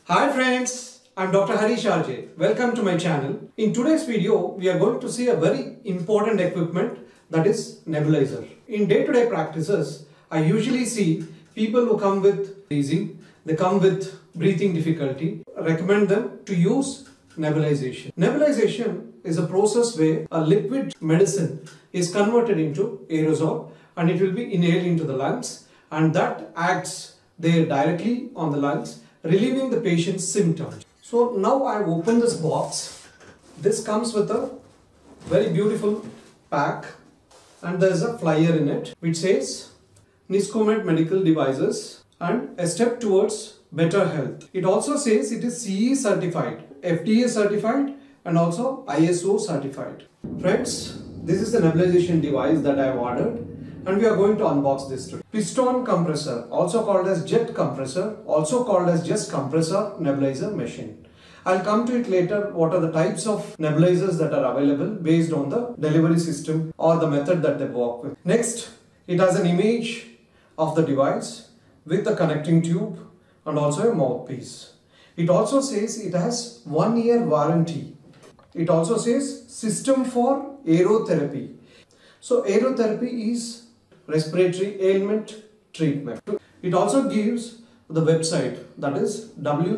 Hi friends, I'm Dr. Harish RJ. Welcome to my channel. In today's video, we are going to see a very important equipment, that is nebulizer. In day-to-day practices, I usually see people who come with wheezing, they come with breathing difficulty, recommend them to use nebulization. Nebulization is a process where a liquid medicine is converted into aerosol and it will be inhaled into the lungs, and that acts there directly on the lungs, relieving the patient's symptoms. So now I have opened this box. This comes with a very beautiful pack and there is a flyer in it which says Niscomed Medical Devices and a step towards better health. It also says it is CE certified, FDA certified and also ISO certified. Friends, this is the nebulization device that I have ordered and we are going to unbox this today. Piston compressor, also called as jet compressor, also called as just compressor nebulizer machine. I'll come to it later what are the types of nebulizers that are available based on the delivery system or the method that they work with. Next, it has an image of the device with the connecting tube and also a mouthpiece. It also says it has 1 year warranty. It also says system for aerotherapy. So aerotherapy is respiratory ailment treatment. It also gives the website, that is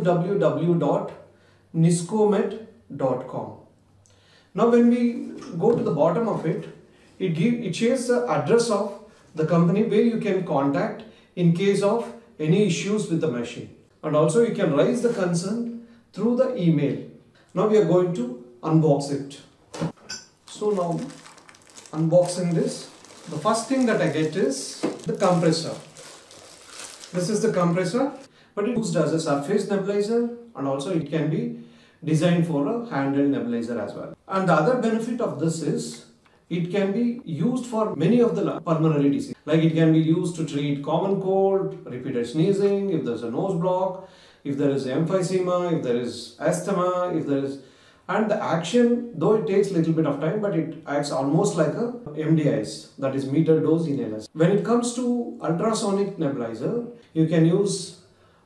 www.niscomed.com. Now when we go to the bottom of it, it shares the address of the company where you can contact in case of any issues with the machine, and also you can raise the concern through the email. Now we are going to unbox it. So now unboxing this, the first thing that I get is the compressor. This is the compressor, but it is used as a surface nebulizer and also it can be designed for a handheld nebulizer as well. And the other benefit of this is it can be used for many of the pulmonary diseases. Like it can be used to treat common cold, repeated sneezing, if there is a nose block, if there is emphysema, if there is asthma, if there is... And the action, though it takes a little bit of time, but it acts almost like a MDIs, that is meter dose inhalers. When it comes to ultrasonic nebulizer, you can use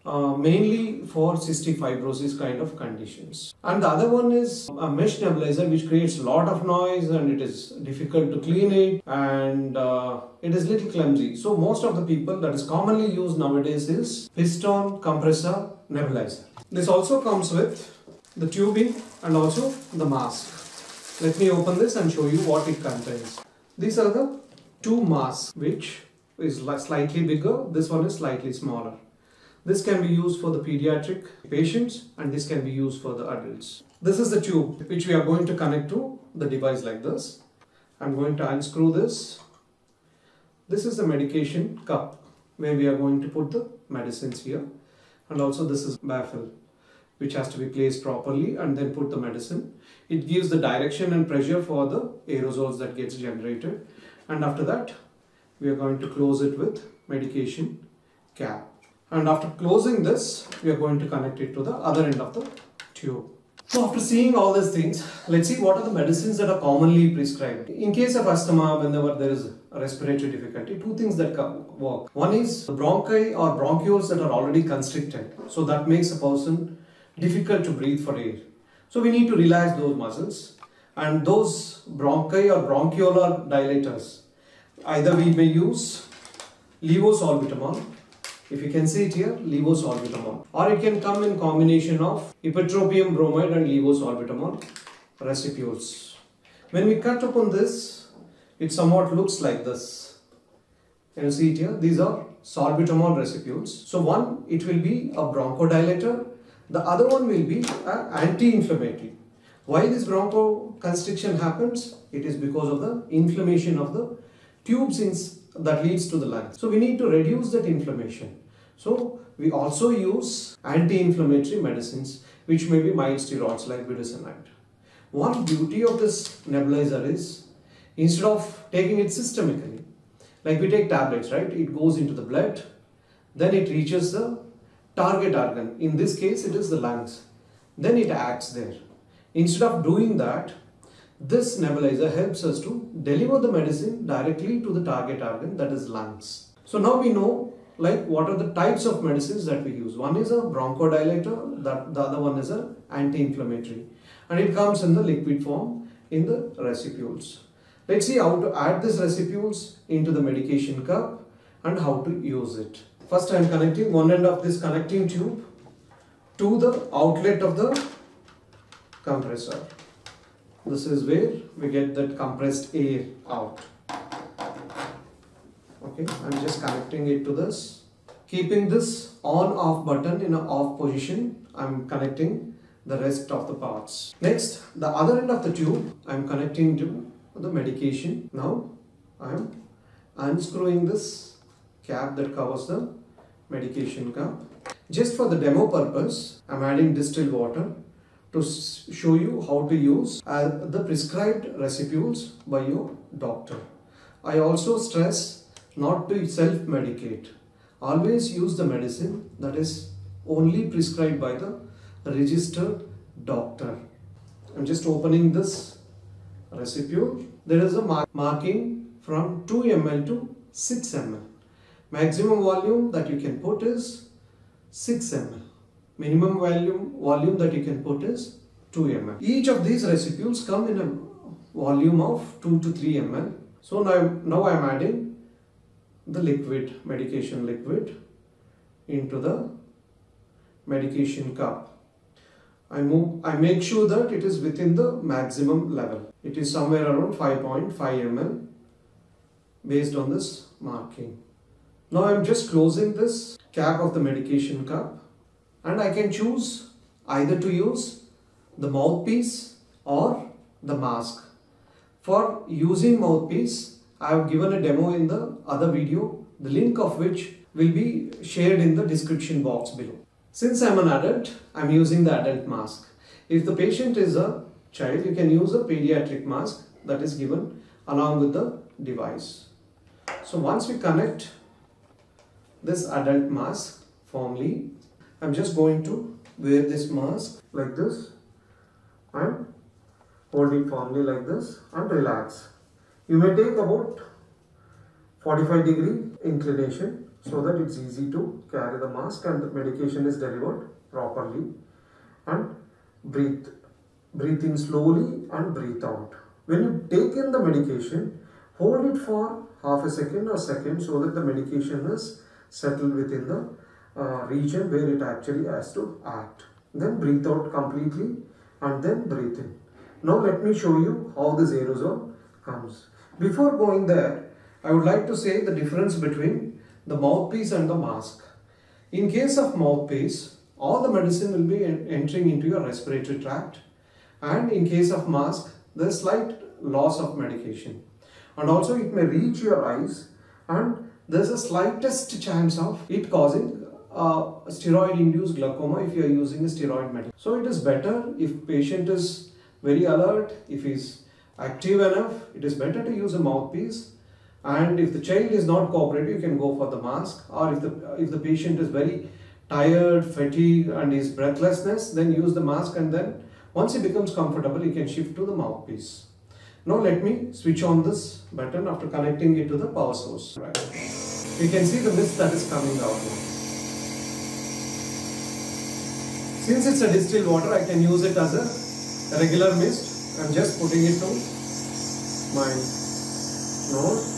mainly for cystic fibrosis kind of conditions. And the other one is a mesh nebulizer which creates a lot of noise and it is difficult to clean it and it is little clumsy. So most of the people that is commonly used nowadays is piston compressor nebulizer. This also comes with the tubing and also the mask. Let me open this and show you what it contains. These are the two masks, which is slightly bigger. This one is slightly smaller. This can be used for the pediatric patients and this can be used for the adults. This is the tube which we are going to connect to the device like this. I'm going to unscrew this. This is the medication cup where we are going to put the medicines here, and also this is baffle which has to be placed properly and then put the medicine. It gives the direction and pressure for the aerosols that gets generated, and after that we are going to close it with medication cap. And after closing this, we are going to connect it to the other end of the tube. So after seeing all these things, let's see what are the medicines that are commonly prescribed. In case of asthma, whenever there is a respiratory difficulty, two things that work. One is the bronchi or bronchioles that are already constricted. So that makes a person difficult to breathe for air. So we need to relax those muscles, and those bronchi or bronchiolar dilators, either we may use levosalbutamol. If you can see it here, levosalbutamol, or it can come in combination of ipratropium bromide and levosalbutamol resipules. When we cut upon this, it somewhat looks like this. Can you see it here? These are salbutamol resipules. So one, it will be a bronchodilator. The other one will be an anti-inflammatory. Why this bronchoconstriction happens? It is because of the inflammation of the tubes that leads to the lungs. So we need to reduce that inflammation. So we also use anti-inflammatory medicines which may be mild steroids like budesonide. One beauty of this nebulizer is, instead of taking it systemically, like we take tablets, right? It goes into the blood, then it reaches the target organ. In this case, it is the lungs. Then it acts there. Instead of doing that, this nebulizer helps us to deliver the medicine directly to the target organ, that is lungs. So now we know like what are the types of medicines that we use. One is a bronchodilator, the other one is a anti-inflammatory, and it comes in the liquid form in the resipules. Let's see how to add these resipules into the medication cup and how to use it. First I am connecting one end of this connecting tube to the outlet of the compressor. This is where we get that compressed air out. Okay, I'm just connecting it to this. Keeping this on-off button in an off position, I'm connecting the rest of the parts. Next, the other end of the tube, I'm connecting to the medication. Now, I'm unscrewing this cap that covers the medication cup. Just for the demo purpose, I'm adding distilled water to show you how to use the prescribed resipules by your doctor. I also stress not to self-medicate. Always use the medicine that is only prescribed by the registered doctor. I'm just opening this resipule. There is a marking from 2 ml to 6 ml. Maximum volume that you can put is 6 ml. Minimum volume that you can put is 2 ml. Each of these resipules come in a volume of 2 to 3 ml. So now I am adding the liquid, medication liquid, into the medication cup. I make sure that it is within the maximum level. It is somewhere around 5.5 ml based on this marking. Now I am just closing this cap of the medication cup, and I can choose either to use the mouthpiece or the mask. For using mouthpiece, I have given a demo in the other video, the link of which will be shared in the description box below. Since I am an adult, I am using the adult mask. If the patient is a child, you can use a pediatric mask that is given along with the device. So once we connect this adult mask firmly, I am just going to wear this mask like this and hold it firmly like this and relax. You may take about 45-degree inclination so that it's easy to carry the mask and the medication is delivered properly. And breathe in slowly and breathe out. When you take in the medication, hold it for half a second or second so that the medication is settled within the region where it actually has to act. Then breathe out completely and then breathe in. Now let me show you how this aerosol comes. Before going there, I would like to say the difference between the mouthpiece and the mask. In case of mouthpiece, all the medicine will be entering into your respiratory tract, and in case of mask, there is slight loss of medication, and also it may reach your eyes, and there is a slightest chance of it causing steroid-induced glaucoma if you are using a steroid medicine. So it is better if patient is very alert, if he is active enough, it is better to use a mouthpiece. And if the child is not cooperative, you can go for the mask. Or if the patient is very tired, fatigued and is breathlessness, then use the mask, and then once he becomes comfortable, you can shift to the mouthpiece. Now let me switch on this button after connecting it to the power source. Right. You can see the mist that is coming out now. Since it's a distilled water, I can use it as a regular mist. I'm just putting it to my nose.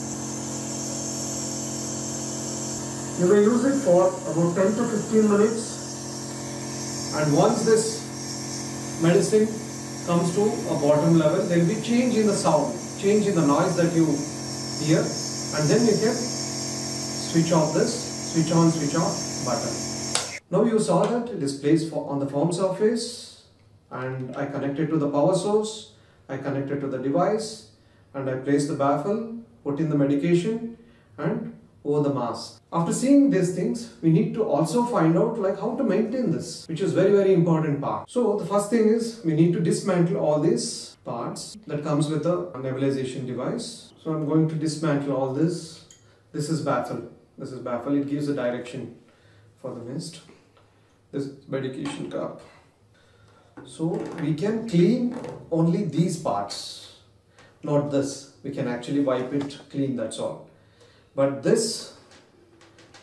You may use it for about 10 to 15 minutes, and once this medicine comes to a bottom level, there will be change in the sound, change in the noise that you hear, and then you can switch off this switch on, switch off button. Now you saw that it is placed on the foam surface, and I connected to the power source, I connected to the device, and I placed the baffle, put in the medication and over the mask. After seeing these things, we need to also find out how to maintain this, which is very important part. So the first thing is we need to dismantle all these parts that comes with a nebulization device. So I'm going to dismantle all this. This is baffle. This is baffle. It gives a direction for the mist. This is medication cup. So we can clean only these parts, not this. We can actually wipe it clean, that's all. But this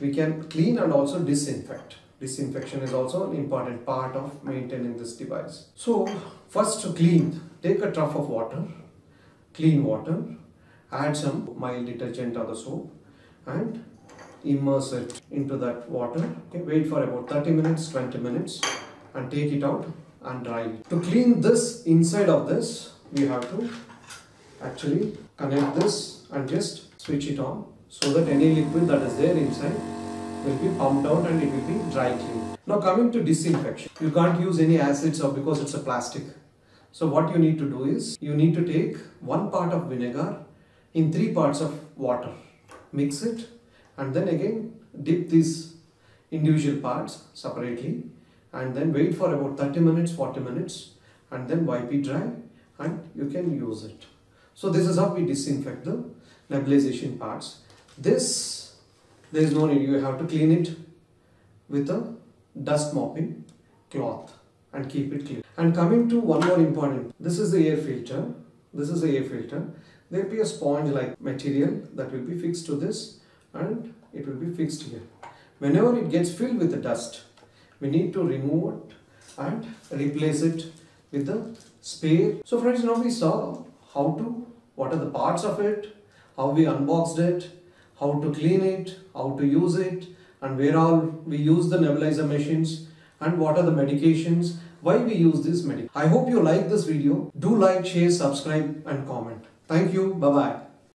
we can clean and also disinfect. Disinfection is also an important part of maintaining this device. So first, to clean, take a trough of water, clean water, add some mild detergent or the soap and immerse it into that water. Okay, wait for about 30 minutes, 20 minutes and take it out and dry it. To clean this inside of this, we have to actually connect this and just switch it on so that any liquid that is there inside will be pumped out and it will be dry clean. Now coming to disinfection, you can't use any acids or because it's a plastic. So what you need to do is, you need to take 1 part of vinegar in 3 parts of water, mix it and then again dip these individual parts separately and then wait for about 30 minutes, 40 minutes and then wipe it dry and you can use it. So this is how we disinfect the nebulization parts. This, there is no need, you have to clean it with a dust mopping cloth and keep it clean. And coming to one more important, this is the air filter. This is the air filter. There will be a sponge like material that will be fixed to this and it will be fixed here. Whenever it gets filled with the dust, we need to remove it and replace it with the spare. So friends, now we saw what are the parts of it, how we unboxed it, how to clean it, how to use it, and where all we use the nebulizer machines, and what are the medications, why we use this medication. I hope you like this video. Do like, share, subscribe and comment. Thank you. Bye-bye.